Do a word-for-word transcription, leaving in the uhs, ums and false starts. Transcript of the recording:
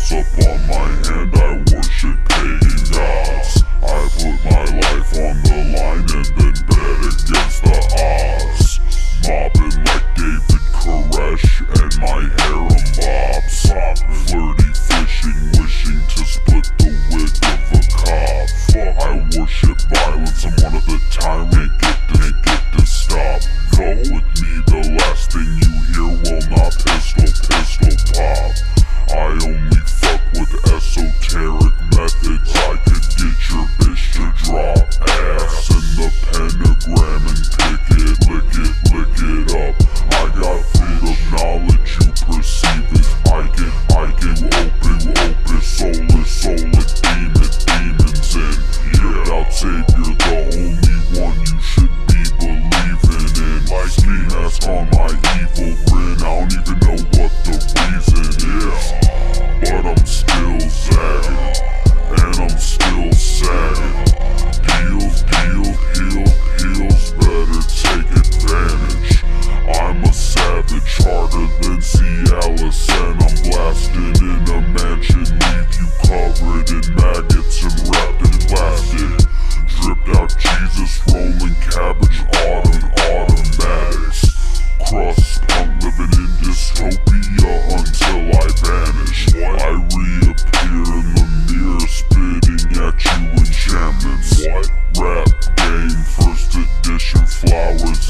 cross up on my hand, I worship pagan gods. I put my life on the line and then bet against the odds. Mobbing like David Koresh and my harem bobs. Flirty fishing, wishing to split the wig of a cop. I worship violence, I'm one of the time, ain't get to, ain't get to stop. Go with me, the last thing you hear will not pistol, pistol pop. I only fuck with esoteric methods. I could get your bitch to drop ass in the pentagram and pick it, lick it, lick it up. I got fruit of knowledge, you perceive it. I get, I get open, open, soulless, soulless, demon, demons in. Without savior, the only one you should be believing in. Like ski mask on my evil grin, I don't even know what the reason is, but I'm still zagging, and I'm still sagging. Deals, deals, heels, heels, better take advantage. I'm a savage, harder than Cialis, and I'm blasting in a mansion, leave you covered in maggots and wrapped in plastic. Dripped out Jesus, rolling cabbage, autumn, automatics. Crust punk, living in dystopia until I vanish. I reappear in the mirror, spitting at you enchantments. What? Rap game, first edition, flowers